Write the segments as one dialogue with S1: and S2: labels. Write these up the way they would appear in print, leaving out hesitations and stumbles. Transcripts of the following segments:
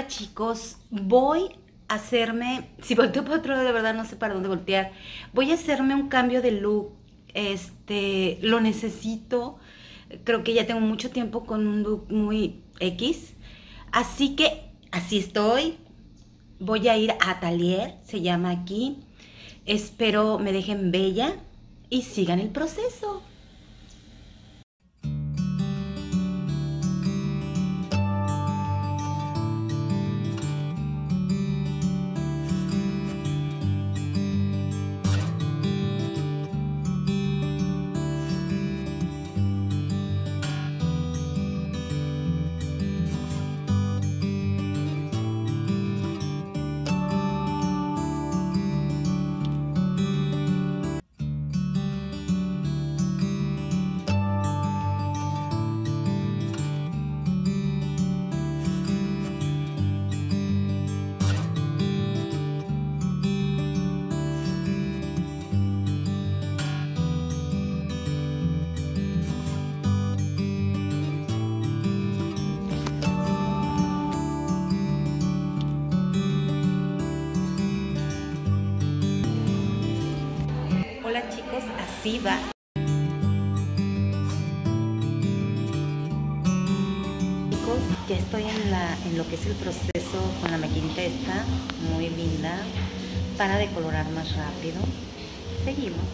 S1: Hola chicos, voy a hacerme, si volteo para otro lado de verdad no sé para dónde voltear, voy a hacerme un cambio de look, lo necesito, creo que ya tengo mucho tiempo con un look muy X, así que así estoy, voy a ir a Atelier, se llama aquí, espero me dejen bella y sigan el proceso. Hola chicos, así va. Chicos, ya estoy en lo que es el proceso con la maquinita esta, muy linda, para decolorar más rápido. Seguimos.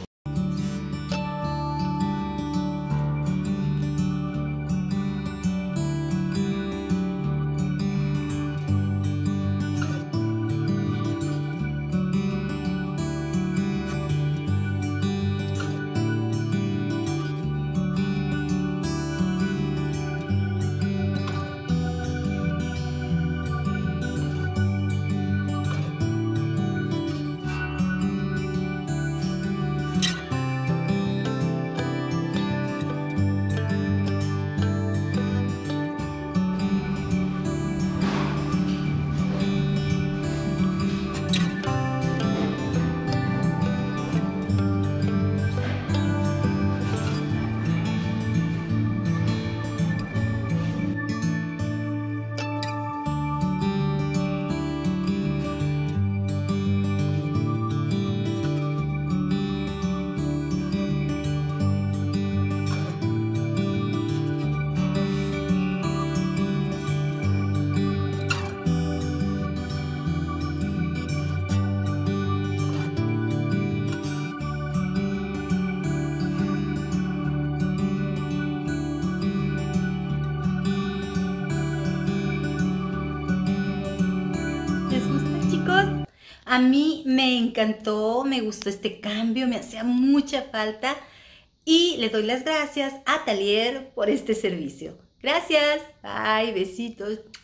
S1: ¿Les gusta, chicos? A mí me encantó, me gustó este cambio, me hacía mucha falta y le doy las gracias a Atelier por este servicio. Gracias, bye, besitos.